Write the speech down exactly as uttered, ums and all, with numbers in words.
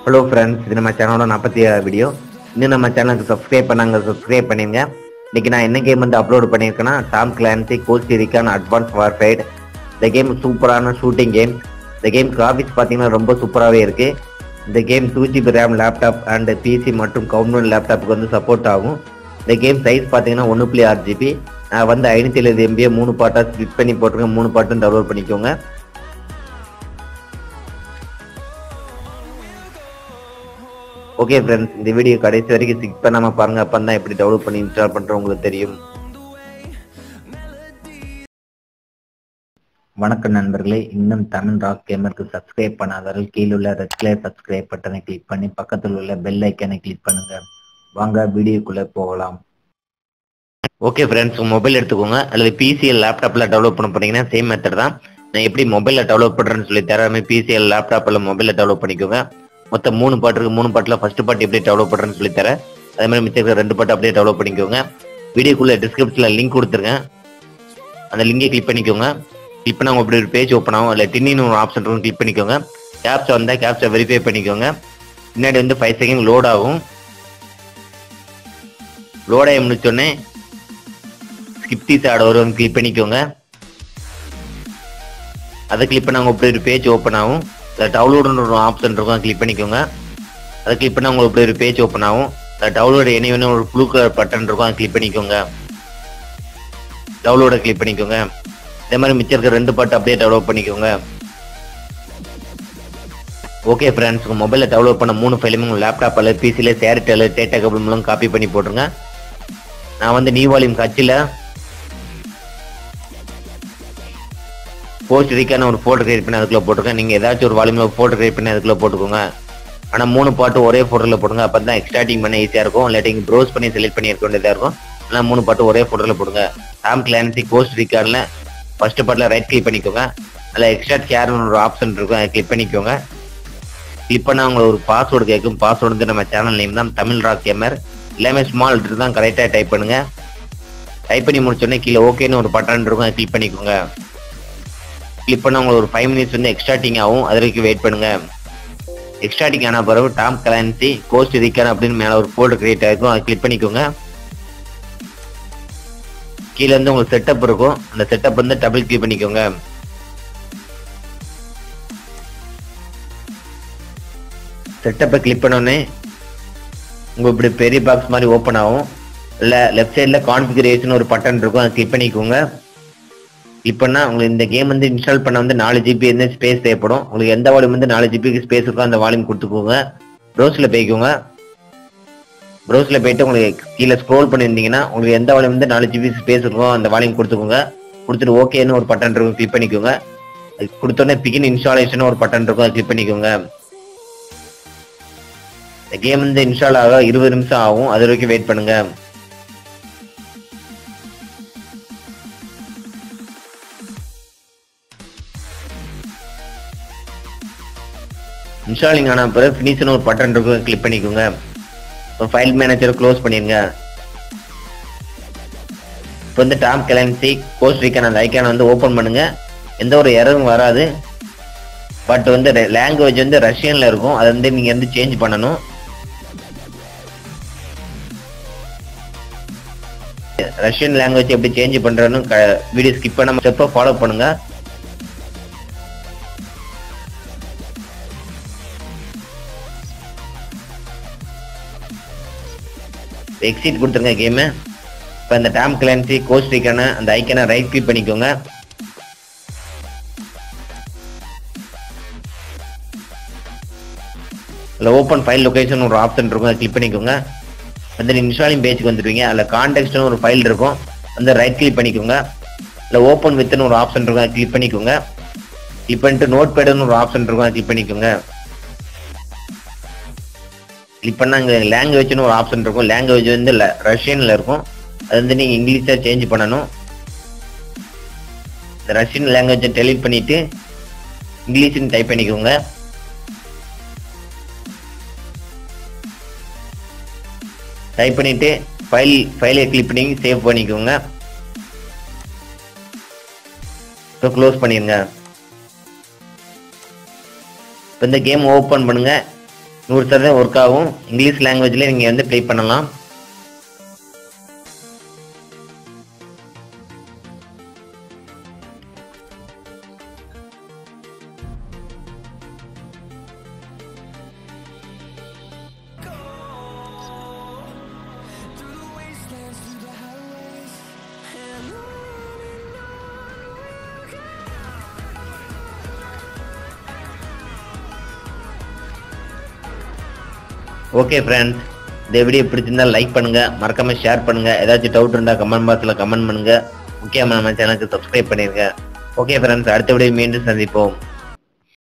Hello friends, இது நம்ம சேனலோட நாற்பத்தி ஏழாவது வீடியோ. இன்னும் நம்ம சேனலுக்கு சப்ஸ்கிரைப் பண்ணாங்க, சப்ஸ்கிரைப் பண்ணிருங்க. இன்னைக்கு நான் என்ன கேம் வந்து அப்லோட் பண்ணியிருக்கேன்னா, Tom Clancy Ghost Recon advance warfare. இந்த கேம் சூப்பரான ஷூட்டிங் கேம். இந்த கேம் கிராஃபிக்ஸ் பார்த்தீங்கன்னா ரொம்ப சூப்பராகவே இருக்கு. இந்த game two GB RAM laptop and PC மற்றும் கவுண்டர் லேப்டாப்புக்கு வந்து சப்போர்ட் ஆகும். இந்த கேம் சைஸ் பார்த்தீங்கன்னா ஒன்று புள்ளி ஆறு ஜிபி. நான் வந்து ஐநூற்றி எழுபது எம்பியை மூணு பாட்டாக ஸ்பிட் பண்ணி போட்டிருக்கேன். மூணு பாட்டும் டவுன்லோட் பண்ணிக்கோங்க. ஓகே ஃப்ரெண்ட்ஸ், இந்த வீடியோ கடைசி வரைக்கும் ஸ்கிப் பண்ணாம பாருங்க. அப்போ தான் எப்படி டவுன்லோட் பண்ணி இன்ஸ்டால் பண்றோம் உங்களுக்கு தெரியும். வணக்கம் நண்பர்களே, இன்னும் தமிழ் ராக் கேமருக்கு சப்ஸ்கிரைப் பண்ணாதவர்கள் கீழே உள்ள ரெட் கலர் சப்ஸ்கிரைப் பட்டனை கிளிக் பண்ணி பக்கத்தில் உள்ள பெல் ஐக்கனை கிளிக் பண்ணுங்க. வாங்க வீடியோக்குள்ள போகலாம். ஓகே ஃப்ரெண்ட்ஸ், உங்க மொபைல் எடுத்துக்கோங்க அல்லது பிசிஎல் லேப்டாப்ல டெவலப் பண்ண போறீங்கன்னா சேம் மெத்தட் தான். நான் எப்படி மொபைலில் டெவலப் பண்ணுறேன்னு சொல்லி தராமல் பிசிஎல் லேப்டாப்பில் மொபைலில் டெவலப் பண்ணிக்கோங்க. மொத்தம் மூணு பாட்டு இருக்கு. மூணு பாட்டில் ஃபர்ஸ்ட் பாட்டு எப்படி டெவலப் பண்ணுறேன்னு சொல்லி தரேன். அதே மாதிரி மிச்சம் ரெண்டு பாட்டு அப்படியே டெவலப் பண்ணிக்கோங்க. வீடியோக்குள்ள டிஸ்கிரிப்ஷனில் லிங்க் கொடுத்துருங்க. அந்த லிங்கை கிளிக் பண்ணிக்கோங்க. கிளிக் பண்ணால் அப்படி ஒரு பேஜ் ஓப்பன் ஆகும். இல்லை டின்னு ஒரு ஆப்ஷன் இருக்கும், கிளிக் பண்ணிக்கோங்க. கேப்சா வந்தால் கேப்சா வெரிஃபை பண்ணிக்கோங்க. முன்னாடி வந்து ஃபைவ் செகண்ட் லோட் ஆகும். லோட் ஆகி முடிச்சோடனே ஸ்கிப் தீஸ் ஆட் வரும், கிளிக் பண்ணிக்கோங்க. அதை கிளிக் பண்ணால் அப்படி ஒரு பேஜ் ஓப்பன் ஆகும். அதில் டவுன்லோடுன்னு ஒரு ஆப்ஷன் இருக்கும், கிளிக் பண்ணிக்கோங்க. அதை கிளிக் பண்ணால் உங்களுக்கு இப்படி ஒரு பேஜ் ஓப்பன் ஆகும். அதில் டவுன்லோட் எனி வேணும் ஒரு ப்ளூ கலர் பட்டன் இருக்கும், அதை கிளிக் பண்ணிக்கோங்க. டவுன்லோடை கிளிக் பண்ணிக்கோங்க. இதே மாதிரி மிச்சம் இருக்க ரெண்டு பாட்டு அப்படியே டெவலப் பண்ணிக்கோங்க. ஓகே ஃப்ரெண்ட்ஸ், உங்கள் மொபைலில் டெவலப் பண்ண மூணு ஃபைலுமே உங்கள் லேப்டாப் அல்லது பிசியில் சேரிட்டல் டேட்டா கேபிள் மூலம் காப்பி பண்ணி போட்டுருங்க. நான் வந்து நியூ வால்யூம் கட்சியில் போஸ்ட் ரிகான ஒரு ஃபோட்டோ கிரியேட் பண்ணி அதுக்குள்ளே போட்டுருக்கேன். நீங்கள் ஏதாச்சும் ஒரு வால்யூமில் ஒரு ஃபோட்டோ கிரியேட் பண்ணி அதுக்குள்ளே போட்டுக்கோங்க. ஆனால் மூணு பாட்டு ஒரே ஃபோட்டோவில் போடுங்க. அப்போ தான் எக்ஸ்ட்ராக்டிங் பண்ண ஈஸியாக இருக்கும். இல்லாட்டி நீங்கள் ப்ரௌஸ் பண்ணி செலக்ட் பண்ணி இருக்க வேண்டியதாக இருக்கும். ஆனால் மூணு பாட்டு ஒரே ஃபோட்டோவில் போடுங்க. டாம் கிளான்சி கோஸ்ட் ரிகானில் ஃபர்ஸ்ட் பாட்டில் ரைட் கிளிக் பண்ணிக்கோங்க. அதில் எக்ஸ்ட்ராக்ட் ஷேர்னு ஒரு ஆப்ஷன் இருக்கும், அதை கிளிக் பண்ணிக்கோங்க. கிளிக் பண்ணால் உங்களுக்கு ஒரு பாஸ்வேர்டு கேட்கும். பாஸ்வேர்டு வந்து நம்ம சேனல் நேம் தான், தமிழ் ராக் கேமர். எல்லாமே ஸ்மால் லெட்டர் தான், கரெக்டாக டைப் பண்ணுங்க. டைப் பண்ணி முடிச்சோடனே கீழே ஓகேன்னு ஒரு பட்டன் இருக்கும், அதை கிளிக் பண்ணிக்கோங்க. கிளிக் பண்ணால் உங்களுக்கு ஒரு ஃபைவ் மினிட்ஸ் வந்து எக்ஸ்ட்ராக்டிங் ஆகும். அது வரைக்கும் வெயிட் பண்ணுங்க. எக்ஸ்ட்ராக்டிங் ஆன பிறகு டாம் கிளான்சி கோஸ்ட் ரிகான் அப்படின்னு மேலே ஒரு ஃபோல்டர் கிரியேட் ஆகிருக்கும், அதை கிளிக் பண்ணிக்கோங்க. கீழே வந்து உங்களுக்கு செட்டப் இருக்கும், அந்த செட்டப் வந்து டபுள் கிளிக் பண்ணிக்கோங்க. செட்டப்பை கிளிக் பண்ணோடனே உங்களுக்கு இப்படி பெரிய பாக்ஸ் மாதிரி ஓப்பன் ஆகும். இல்லை லெஃப்ட் சைடில் கான்ஃபிகரேஷன் ஒரு பட்டன் இருக்கும், அதை கிளிக் பண்ணிக்கோங்க. இப்போ உங்களுக்கு இந்த கேம் வந்து இன்ஸ்டால் பண்ண வந்து நாலு ஜிபி வந்து ஸ்பேஸ் தேவைப்படும். உங்களுக்கு எந்த வால்யூம் வந்து நாலு ஜிபிக்கு ஸ்பேஸ் இருக்கோ அந்த வால்யூம் கொடுத்துக்கோங்க. ப்ரௌஸில் போய்க்கோங்க. ப்ரௌஸில் போயிட்டு உங்களுக்கு கீழே ஸ்க்ரோல் பண்ணியிருந்தீங்கன்னா உங்களுக்கு எந்த வால்யூம் வந்து நாலு ஜிபி ஸ்பேஸ் இருக்கோ அந்த வால்யூம் கொடுத்துக்கோங்க. கொடுத்துட்டு ஓகேன்னு ஒரு பட்டன் இருக்கும், கிளிக் பண்ணிக்கோங்க. அது கொடுத்தோடனே பிகின் இன்ஸ்டாலேஷன் ஒரு பட்டன் இருக்கும், அதை கிளிக் பண்ணிக்கோங்க. இந்த கேம் வந்து இன்ஸ்டால் ஆக இருபது நிமிஷம் ஆகும். அது வரைக்கும் வெயிட் பண்ணுங்க. இன்ஸ்டாலிங் ஆன பிறகு ஃபினிஷ்னு ஒரு பட்டன் இருக்கும், கிளிக் பண்ணிக்கோங்க. ஃபைல் மேனேஜரை க்ளோஸ் பண்ணிருங்க. இப்போ வந்து டாம் கிளான்சி கோஸ்ட் ரிகான் அந்த ஐக்கானை வந்து ஓப்பன் பண்ணுங்க. எந்த ஒரு எரரும் வராது. பட் வந்து லாங்குவேஜ் வந்து ரஷ்யன்ல இருக்கும், அதை வந்து நீங்க வந்து சேஞ்ச் பண்ணணும். ரஷ்யன் லாங்குவேஜ் எப்படி சேஞ்ச் பண்றேன்னு வீடியோ ஸ்கிப் பண்ணாம ஸ்டெப்பை ஃபாலோ பண்ணுங்க. எக்ஸிட் கொடுத்துருங்க கேமு. இப்போ இந்த டாம் கிளான்சி கோஸ்ட் ரிகான அந்த ஐக்கனை ரைட் கிளிக் பண்ணிக்கோங்க. அதில் ஓப்பன் ஃபைல் லொகேஷன் ஒரு ஆப்ஷன் இருக்கும், அதை கிளிக் பண்ணிக்கோங்க. அந்த இன்ஸ்டாலிங் பேஜுக்கு வந்துடுவீங்க. அதில் கான்டெக்ட்னு ஒரு ஃபைல் இருக்கும், அந்த ரைட் கிளிக் பண்ணிக்கோங்க. அதில் ஓப்பன் வித்னு ஒரு ஆப்ஷன் இருக்கும், அதை கிளிக் பண்ணிக்கோங்க. கிளிக் பண்ணிட்டு நோட் பேடுன்னு ஒரு ஆப்ஷன் இருக்கும், அதை கிளிக் பண்ணிக்கோங்க. கிளிக் பண்ணால் இங்கே லாங்குவேஜ்னு ஒரு ஆப்ஷன் இருக்கும். லாங்குவேஜ் வந்து ரஷ்யனில் இருக்கும், அது வந்து நீங்கள் இங்கிலீஷாக சேஞ்ச் பண்ணணும். இந்த ரஷ்யன் லாங்குவேஜை டெலீட் பண்ணிவிட்டு இங்கிலீஷ்னு டைப் பண்ணிக்கோங்க. டைப் பண்ணிவிட்டு ஃபைல் ஃபைலை கிளிக் பண்ணி சேவ் பண்ணிக்கோங்க. இப்போ க்ளோஸ் பண்ணிடுங்க. இப்போ இந்த கேம் ஓப்பன் பண்ணுங்கள். நூறு சதவீதம் ஒர்க் ஆகும். இங்கிலீஷ் லாங்குவேஜ்ல நீங்க வந்து ப்ளே பண்ணலாம். ஓகே ஃப்ரெண்ட்ஸ், இந்த வீடியோ பிடிச்சிருந்தா லைக் பண்ணுங்க, மறக்காம ஷேர் பண்ணுங்க. ஏதாச்சும் டவுட் இருந்தா கமெண்ட் பாக்ஸ்ல கமெண்ட் பண்ணுங்க. முக்கியமா நம்ம சேனலுக்கு சப்ஸ்கிரைப் பண்ணிருங்க. ஓகே ஃப்ரெண்ட்ஸ், அடுத்த வீடியோ மீண்டும் சந்திப்போம்.